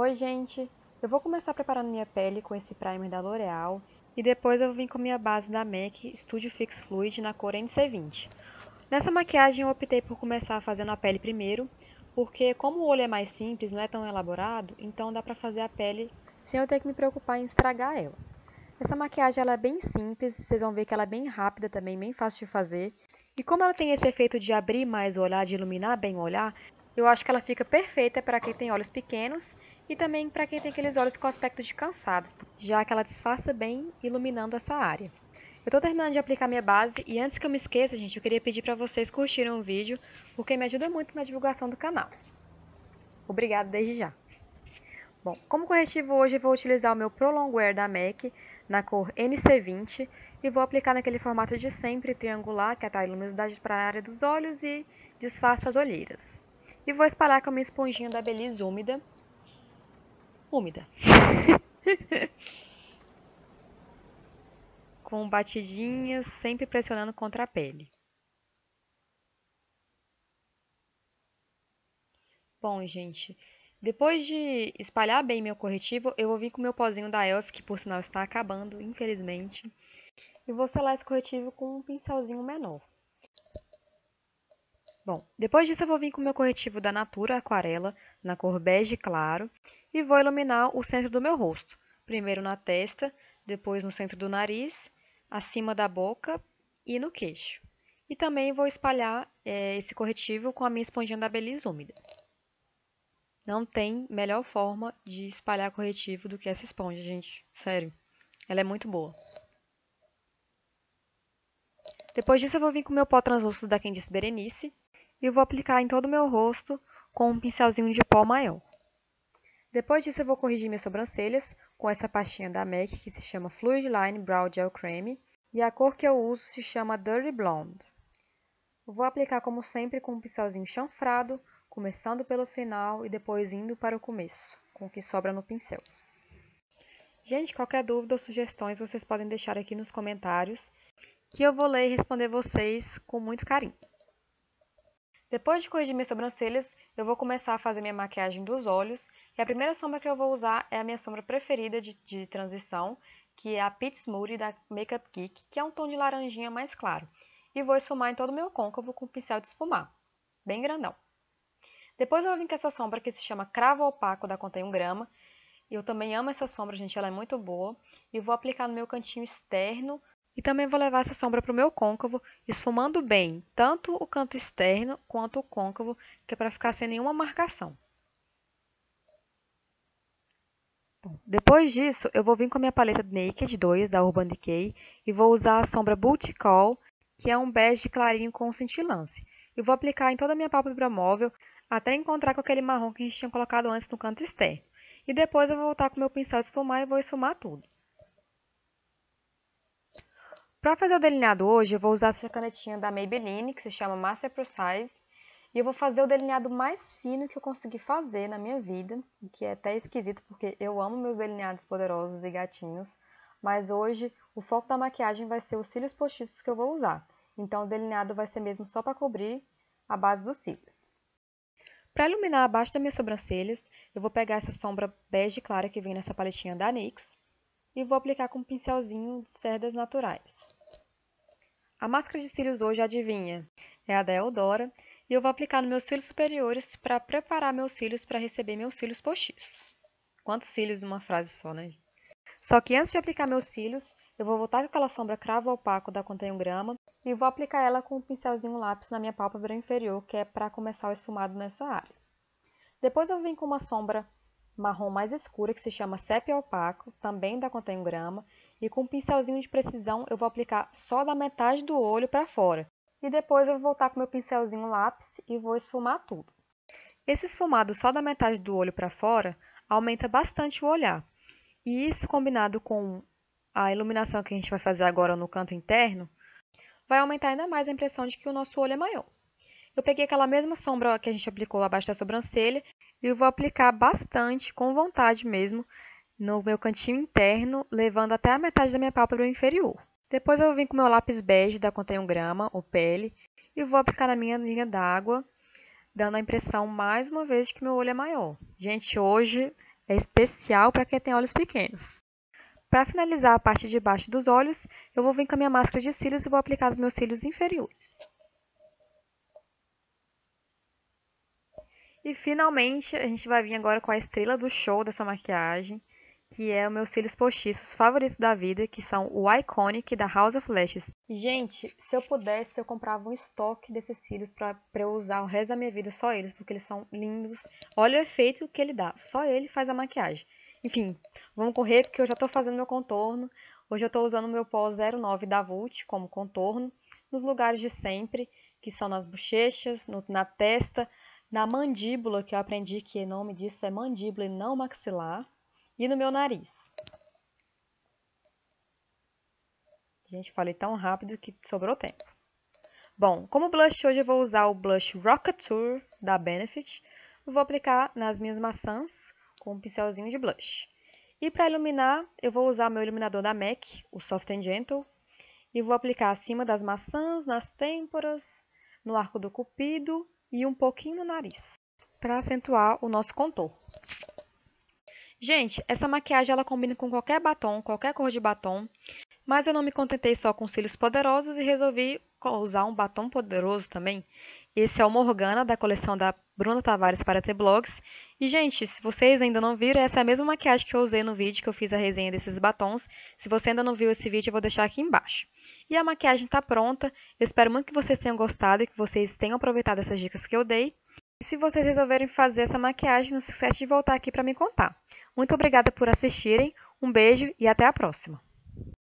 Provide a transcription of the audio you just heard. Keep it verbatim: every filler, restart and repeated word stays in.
Oi, gente! Eu vou começar preparando minha pele com esse primer da L'Oréal e depois eu vou vir com minha base da MAC Studio Fix Fluid na cor N C vinte. Nessa maquiagem eu optei por começar fazendo a pele primeiro, porque como o olho é mais simples, não é tão elaborado, então dá pra fazer a pele sem eu ter que me preocupar em estragar ela. Essa maquiagem ela é bem simples, vocês vão ver que ela é bem rápida também, bem fácil de fazer. E como ela tem esse efeito de abrir mais o olhar, de iluminar bem o olhar, eu acho que ela fica perfeita para quem tem olhos pequenos e também para quem tem aqueles olhos com aspecto de cansados, já que ela disfarça bem iluminando essa área. Eu estou terminando de aplicar minha base e antes que eu me esqueça, gente, eu queria pedir para vocês curtirem o vídeo, porque me ajuda muito na divulgação do canal. Obrigada desde já. Bom, como corretivo hoje eu vou utilizar o meu Pro Longwear da MAC na cor N C vinte e vou aplicar naquele formato de sempre triangular que atrai luminosidade para a área dos olhos e disfarça as olheiras. E vou espalhar com a minha esponjinha da Belize úmida. Úmida. Com batidinhas, sempre pressionando contra a pele. Bom, gente, depois de espalhar bem meu corretivo, eu vou vir com o meu pozinho da Elf, que por sinal está acabando, infelizmente. E vou selar esse corretivo com um pincelzinho menor. Bom, depois disso eu vou vir com o meu corretivo da Natura Aquarela, na cor bege claro, e vou iluminar o centro do meu rosto. Primeiro na testa, depois no centro do nariz, acima da boca e no queixo. E também vou espalhar é, esse corretivo com a minha esponjinha da Belize úmida. Não tem melhor forma de espalhar corretivo do que essa esponja, gente. Sério, ela é muito boa. Depois disso eu vou vir com o meu pó translúcido da Quem Disse Berenice e vou aplicar em todo o meu rosto com um pincelzinho de pó maior. Depois disso eu vou corrigir minhas sobrancelhas com essa pastinha da MAC que se chama Fluid Line Brow Gel Creme e a cor que eu uso se chama Dirty Blonde. Vou aplicar como sempre com um pincelzinho chanfrado, começando pelo final e depois indo para o começo, com o que sobra no pincel. Gente, qualquer dúvida ou sugestões vocês podem deixar aqui nos comentários, que eu vou ler e responder vocês com muito carinho. Depois de corrigir minhas sobrancelhas, eu vou começar a fazer minha maquiagem dos olhos, e a primeira sombra que eu vou usar é a minha sombra preferida de, de transição, que é a Peach Smoothie da Makeup Geek, que é um tom de laranjinha mais claro. E vou esfumar em todo o meu côncavo com um pincel de esfumar, bem grandão. Depois eu vou vir com essa sombra que se chama Cravo Opaco da Contém um Grama. Eu também amo essa sombra, gente, ela é muito boa. E vou aplicar no meu cantinho externo. E também vou levar essa sombra para o meu côncavo, esfumando bem, tanto o canto externo quanto o côncavo, que é para ficar sem nenhuma marcação. Bom, depois disso, eu vou vir com a minha paleta Naked dois da Urban Decay e vou usar a sombra Booty Call, que é um bege clarinho com cintilância. E vou aplicar em toda a minha pálpebra móvel, até encontrar com aquele marrom que a gente tinha colocado antes no canto externo. E depois eu vou voltar com o meu pincel de esfumar e vou esfumar tudo. Para fazer o delineado hoje, eu vou usar essa canetinha da Maybelline, que se chama Master Precise. E eu vou fazer o delineado mais fino que eu consegui fazer na minha vida, o que é até esquisito, porque eu amo meus delineados poderosos e gatinhos. Mas hoje, o foco da maquiagem vai ser os cílios postiços que eu vou usar. Então, o delineado vai ser mesmo só para cobrir a base dos cílios. Para iluminar abaixo das minhas sobrancelhas, eu vou pegar essa sombra bege clara que vem nessa paletinha da NYX e vou aplicar com um pincelzinho de cerdas naturais. A máscara de cílios hoje, adivinha, é a da Eudora e eu vou aplicar nos meus cílios superiores para preparar meus cílios para receber meus cílios postiços. Quantos cílios numa frase só, né? Só que antes de aplicar meus cílios, eu vou voltar com aquela sombra Cravo Opaco da Contém um Grama e vou aplicar ela com um pincelzinho lápis na minha pálpebra inferior, que é para começar o esfumado nessa área. Depois eu vim com uma sombra marrom mais escura, que se chama Sépia Opaco, também da Contém um Grama, e com um pincelzinho de precisão eu vou aplicar só da metade do olho para fora. E depois eu vou voltar com meu pincelzinho lápis e vou esfumar tudo. Esse esfumado só da metade do olho para fora aumenta bastante o olhar. E isso combinado com a iluminação que a gente vai fazer agora no canto interno, vai aumentar ainda mais a impressão de que o nosso olho é maior. Eu peguei aquela mesma sombra que a gente aplicou abaixo da sobrancelha e eu vou aplicar bastante, com vontade mesmo, no meu cantinho interno, levando até a metade da minha pálpebra inferior. Depois eu vou vir com o meu lápis bege da Contém um Grama, o Pele, e vou aplicar na minha linha d'água, dando a impressão mais uma vez de que meu olho é maior. Gente, hoje É especial para quem tem olhos pequenos. Para finalizar a parte de baixo dos olhos, eu vou vir com a minha máscara de cílios e vou aplicar nos meus cílios inferiores. E finalmente, a gente vai vir agora com a estrela do show dessa maquiagem, que é os meus cílios postiços favoritos da vida, que são o Iconic da House of Lashes. Gente, se eu pudesse, eu comprava um estoque desses cílios para eu usar o resto da minha vida só eles, porque eles são lindos. Olha o efeito que ele dá, só ele faz a maquiagem. Enfim, vamos correr porque eu já estou fazendo meu contorno. Hoje eu estou usando o meu pó zero nove da Vult como contorno, nos lugares de sempre, que são nas bochechas, no, na testa, na mandíbula, que eu aprendi que o nome disso é mandíbula e não maxilar, e no meu nariz. Gente, falei tão rápido que sobrou tempo. Bom, como blush hoje eu vou usar o blush Rockateur da Benefit. Eu vou aplicar nas minhas maçãs com um pincelzinho de blush. E para iluminar, eu vou usar meu iluminador da M A C, o Soft and Gentle. E vou aplicar acima das maçãs, nas têmporas, no arco do cupido e um pouquinho no nariz, para acentuar o nosso contorno. Gente, essa maquiagem ela combina com qualquer batom, qualquer cor de batom, mas eu não me contentei só com cílios poderosos e resolvi usar um batom poderoso também. Esse é o Morgana, da coleção da Bruna Tavares para T Blogs. E, gente, se vocês ainda não viram, essa é a mesma maquiagem que eu usei no vídeo que eu fiz a resenha desses batons. Se você ainda não viu esse vídeo, eu vou deixar aqui embaixo. E a maquiagem está pronta. Eu espero muito que vocês tenham gostado e que vocês tenham aproveitado essas dicas que eu dei. E se vocês resolverem fazer essa maquiagem, não se esqueça de voltar aqui para me contar. Muito obrigada por assistirem, um beijo e até a próxima!